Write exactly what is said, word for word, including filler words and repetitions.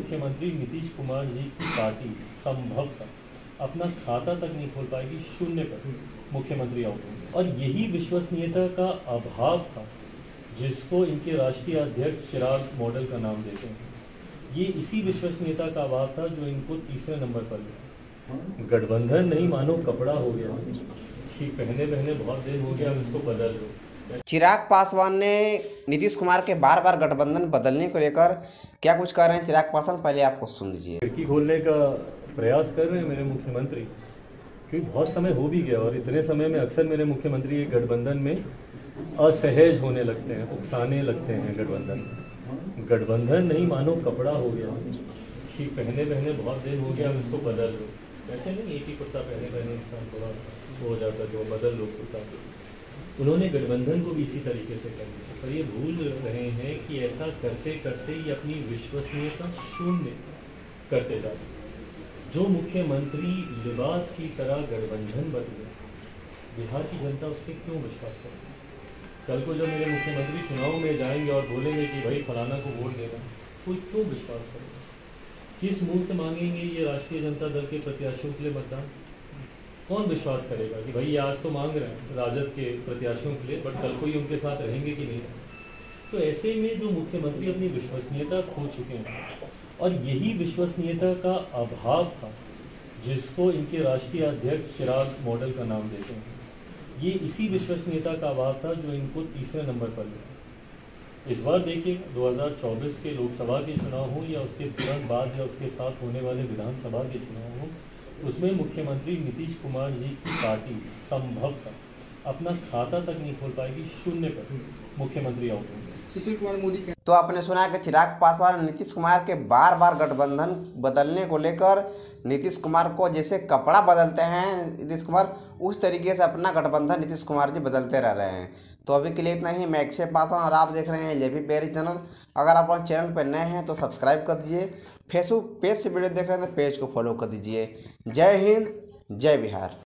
मुख्यमंत्री नीतीश कुमार जी की पार्टी संभवतः अपना खाता तक नहीं खोल पाएगी, शून्य पर मुख्यमंत्री आउट होंगे। और यही विश्वसनीयता का अभाव था जिसको इनके राष्ट्रीय अध्यक्ष चिराग मॉडल का नाम देते हैं। ये इसी विश्वसनीयता का अभाव था जो इनको तीसरे नंबर पर लिया। गठबंधन नहीं मानो कपड़ा हो गया कि पहने पहने बहुत दिन हो गया, अब इसको बदल लो। चिराग पासवान ने नीतीश कुमार के बार बार गठबंधन बदलने को लेकर क्या कुछ कह रहे हैं चिराग पासवान, पहले आपको सुन लीजिए। खिड़की खोलने का प्रयास कर रहे हैं मेरे मुख्यमंत्री, क्योंकि बहुत समय हो भी गया और इतने समय में अक्सर मेरे मुख्यमंत्री गठबंधन में असहज होने लगते हैं, उकसाने लगते हैं। गठबंधन गठबंधन नहीं मानो कपड़ा हो गया कि पहने पहने बहुत दिन हो गया, अब इसको बदल लो। ऐसे नहीं एक ही कुर्ता पहने पहने इंसान थोड़ा हो जाता, जो बदल लो कुर्ता। उन्होंने गठबंधन को भी इसी तरीके से कर दिया, पर ये भूल रहे हैं कि ऐसा करते करते ही अपनी विश्वसनीयता शून्य करते जाते। जो मुख्यमंत्री लिबास की तरह गठबंधन बदले, बिहार की जनता उस पर क्यों विश्वास करेगी? कल को जब मेरे मुख्यमंत्री चुनाव में जाएंगे और बोलेंगे कि भाई फलाना को वोट देना, कोई क्यों विश्वास करेगा? किस मुंह से मांगेंगे ये राष्ट्रीय जनता दल के प्रत्याशियों के लिए मतदान? कौन विश्वास करेगा कि भाई आज तो मांग रहे हैं राजद के प्रत्याशियों के लिए, बट कल को ही उनके साथ रहेंगे कि नहीं? तो ऐसे में जो मुख्यमंत्री अपनी विश्वसनीयता खो चुके हैं, और यही विश्वसनीयता का अभाव था जिसको इनके राष्ट्रीय अध्यक्ष चिराग मॉडल का नाम देते हैं। ये इसी विश्वसनीयता का अभाव था जो इनको तीसरे नंबर पर लिया। इस बार देखिए दो हज़ार चौबीस के लोकसभा के चुनाव हो या उसके तुरंत बाद या उसके साथ होने वाले विधानसभा के चुनाव हो, उसमें मुख्यमंत्री नीतीश कुमार जी की पार्टी संभवतः अपना खाता तक नहीं खोल पाएगी, शून्य पर मुख्यमंत्री आउट होंगे। सुशील कुमार मोदी के तो आपने सुना कि चिराग पासवान और नीतीश कुमार के बार बार गठबंधन बदलने को लेकर नीतीश कुमार को जैसे कपड़ा बदलते हैं नीतीश कुमार, उस तरीके से अपना गठबंधन नीतीश कुमार जी बदलते रह रहे हैं। तो अभी के लिए इतना ही। मैं अक्षय पासवान और आप देख रहे हैं जेपी पेरी चैनल। अगर आप हमारे चैनल पर नए हैं तो सब्सक्राइब कर दीजिए। फेसबुक पेज से वीडियो देख रहे हैं तो पेज को फॉलो कर दीजिए। जय हिंद, जय बिहार।